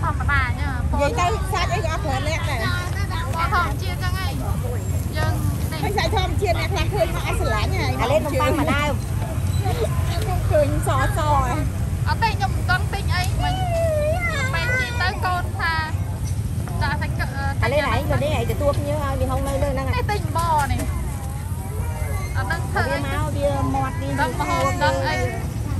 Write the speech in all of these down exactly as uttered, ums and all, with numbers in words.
thầm bà nhá vậy tao sát ấy gặp rồi lẹ này bỏ thầm chia cho ngay dân anh sai thom chia nè làm khơi mà ăn sả lá này à lên nông băng mà đai không khơi sò sò ở đây nhung con tinh ấy mình mình chỉ tới con tha đã thành à lên này rồi đây này cái tuột như gì không nơi nơi năng cái tinh bò này ở đây thơ bia máu bia mọt đi đâm hồ đâm ấy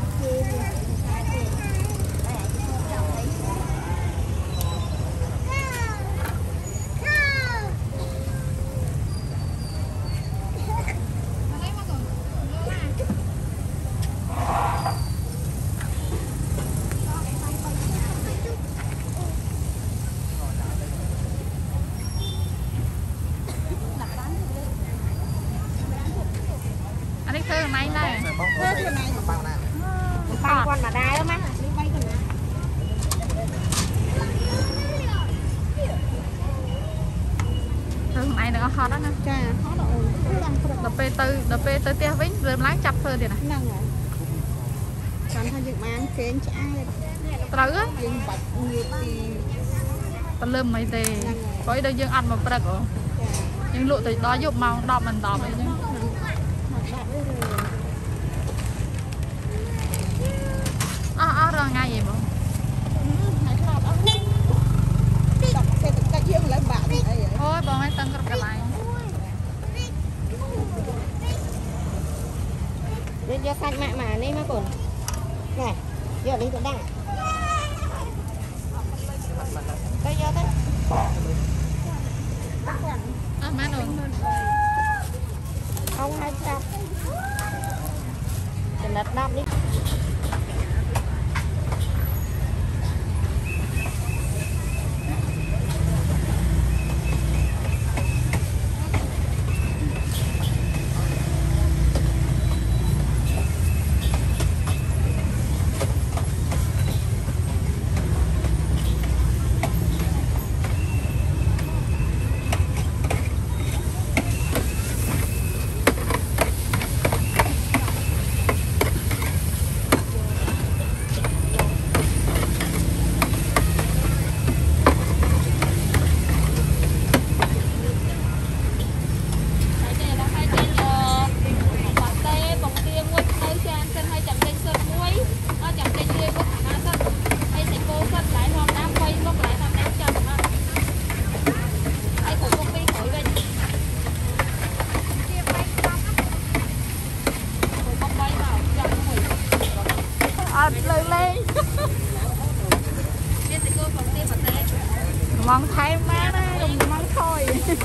thơ máy này thơ thơ này băng con mà đai lắm á thơ máy nó hot đó nè cha hot rồi đập bê tư đập bê tư tia vĩnh rồi láng chập thơ thì này năng rồi còn thay dựng màn kén cha tớ á dựng bạch nhiều thì tớ lơm mấy tê có đâu dương ăn mà bật rồi nhưng lụa từ đó giúp màu đỏ mình đỏ vậy chứ à à rồi ngay vậy không ôi bọn mấy tân cái này lên cho xanh mẹ mà nên mà còn này giờ đi tụi đang đây giờ đấy à má rồi không hai trăm để lật đắp đi lên lên mong thấy má đó đừng mong thôi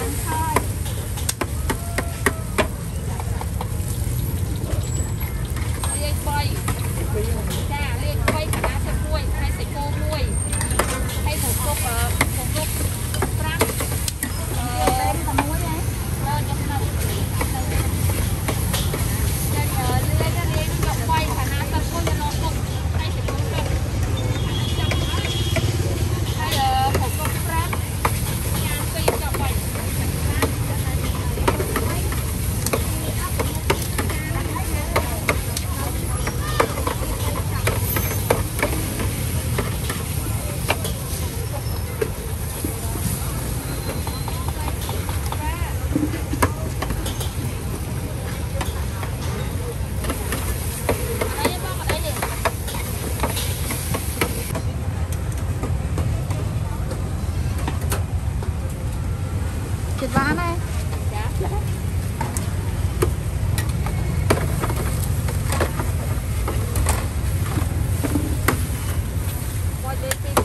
lên quay cha lên quay cả đá sẽ muôi hay sẽ cô muôi hay một cốc một cốc trắng lên tầm muôi đấy lên trong đầu lên lên lên ngọc quay cả đá sẽ muôi cho nó cốc hay sẽ cô muôi hay là một cốc trắng nhà phi cho quay thịt ván này dạ. Quay đi